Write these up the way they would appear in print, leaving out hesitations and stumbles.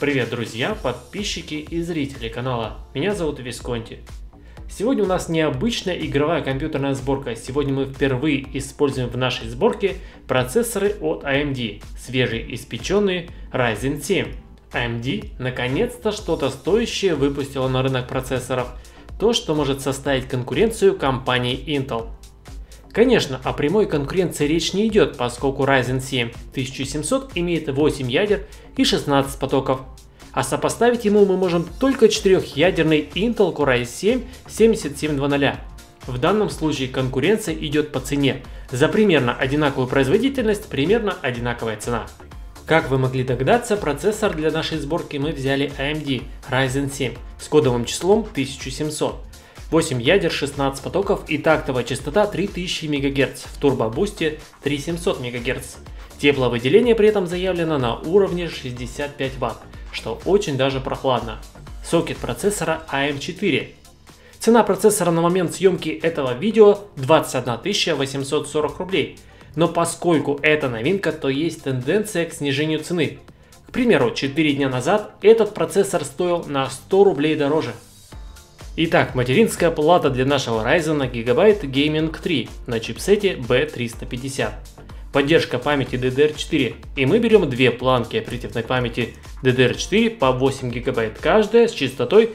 Привет, друзья, подписчики и зрители канала. Меня зовут Висконти. Сегодня у нас необычная игровая компьютерная сборка. Сегодня мы впервые используем в нашей сборке процессоры от AMD, свежеиспеченные Ryzen 7. AMD наконец-то что-то стоящее выпустила на рынок процессоров, то, что может составить конкуренцию компании Intel. Конечно, о прямой конкуренции речь не идет, поскольку Ryzen 7 1700 имеет 8 ядер и 16 потоков, а сопоставить ему мы можем только 4-ядерный Intel Core i7 7700. В данном случае конкуренция идет по цене, за примерно одинаковую производительность примерно одинаковая цена. Как вы могли догадаться, процессор для нашей сборки мы взяли AMD Ryzen 7 с кодовым числом 1700. 8 ядер, 16 потоков и тактовая частота 3000 МГц, в турбобусте 3700 МГц. Тепловыделение при этом заявлено на уровне 65 Вт, что очень даже прохладно. Сокет процессора AM4. Цена процессора на момент съемки этого видео 21 840 рублей, но поскольку это новинка, то есть тенденция к снижению цены. К примеру, 4 дня назад этот процессор стоил на 100 рублей дороже. Итак, материнская плата для нашего Ryzen Gigabyte Gaming 3 на чипсете B350. Поддержка памяти DDR4, и мы берем две планки оперативной памяти DDR4 по 8 ГБ каждая с частотой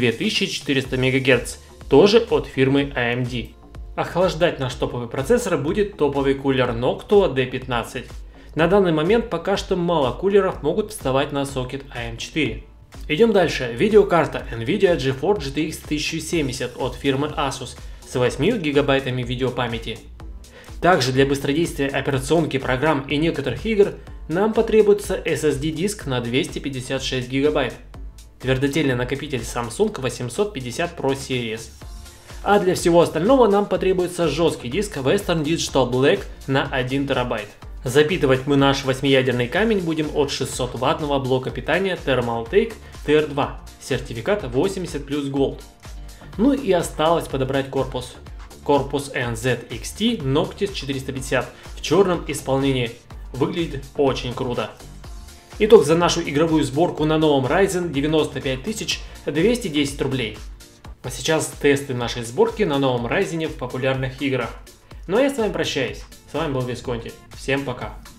2400 МГц, тоже от фирмы AMD. Охлаждать наш топовый процессор будет топовый кулер Noctua D15. На данный момент пока что мало кулеров могут вставать на сокет AM4. Идем дальше. Видеокарта NVIDIA GeForce GTX 1070 от фирмы Asus с 8 гигабайтами видеопамяти. Также для быстродействия операционки, программ и некоторых игр нам потребуется SSD-диск на 256 гигабайт. Твердотельный накопитель Samsung 850 Pro Series. А для всего остального нам потребуется жесткий диск Western Digital Black на 1 терабайт. Запитывать мы наш 8-ядерный камень будем от 600-ваттного блока питания Thermaltake TR2, сертификат 80 плюс Gold. Ну и осталось подобрать корпус. Корпус NZXT Noctis 450 в черном исполнении. Выглядит очень круто. Итог за нашу игровую сборку на новом Ryzen 95210 рублей. А сейчас тесты нашей сборки на новом Ryzen в популярных играх. Ну а я с вами прощаюсь. С вами был Висконти. Всем пока.